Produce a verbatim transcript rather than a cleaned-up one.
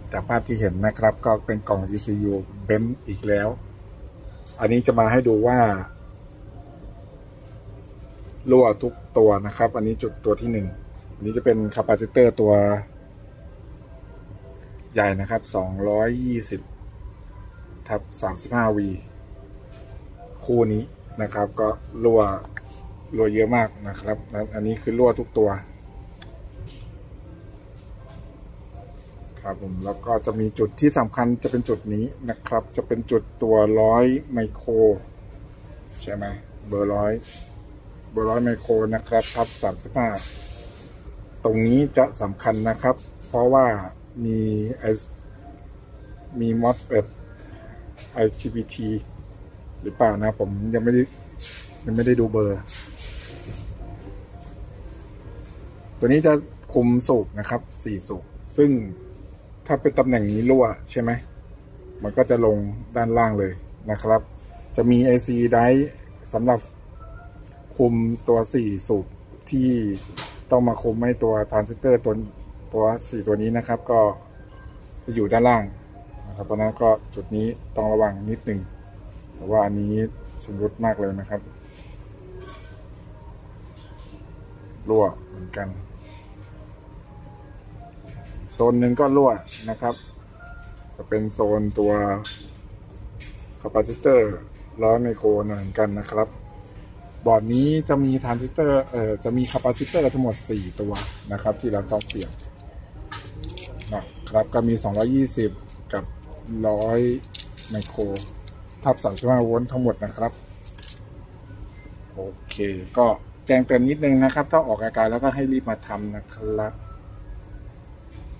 จากภาพที่เห็นนะครับก็เป็นกล่อง อี ซี ยู Benz อีกแล้วอันนี้จะมาให้ดูว่ารั่วทุกตัวนะครับอันนี้จุดตัวที่หนึ่งอันนี้จะเป็นคาปาซิเตอร์ตัวใหญ่นะครับสองร้อยยี่สิบทับสามสิบห้าวีคู่นี้นะครับก็รั่วรั่วเยอะมากนะครับอันนี้คือรั่วทุกตัวครับผมแล้วก็จะมีจุดที่สำคัญจะเป็นจุดนี้นะครับจะเป็นจุดตัวร้อยไมโครใช่ไหมเบอร์ร้อยเบอร์ร้อยไมโครนะครับทับสามสิบห้าตรงนี้จะสำคัญนะครับเพราะว่ามีไอมีมอสเฟต ไอ จี บี ที หรือเปล่านะผมยังไม่ได้ยังไม่ได้ดูเบอร์ตัวนี้จะคุมสูบนะครับสี่สูบซึ่งถ้าเป็นตำแหน่งนี้รั่วใช่ไหมมันก็จะลงด้านล่างเลยนะครับจะมี ไอ ซี ไดร์สำหรับคุมตัวสี่สูบที่ต้องมาคุมให้ตัวทรานซิสเตอร์ตัวตัวสี่ตัวนี้นะครับก็จะอยู่ด้านล่างนะครับเพราะนั้นก็จุดนี้ต้องระวังนิดนึงเพราะว่าอันนี้ชำรุดมากเลยนะครับรั่วเหมือนกันโซนหนึ่งก็รั่วนะครับจะเป็นโซนตัวคาปาซิเตอร์ร้อยไมโครเหมือนกันนะครับบอร์ดนี้จะมีทรานซิสเตอร์เอ่อจะมีคาปาซิเตอร์ทั้งหมดสี่ตัวนะครับที่เราต้องเปลี่ยนนะครับก็มีสองร้อยยี่สิบกับหนึ่งร้อยไมโครทับสามสิบห้าโวลต์ทั้งหมดนะครับโอเคก็แจ้งเตือนนิดนึงนะครับถ้าออกอาการแล้วก็ให้รีบมาทำนะครับ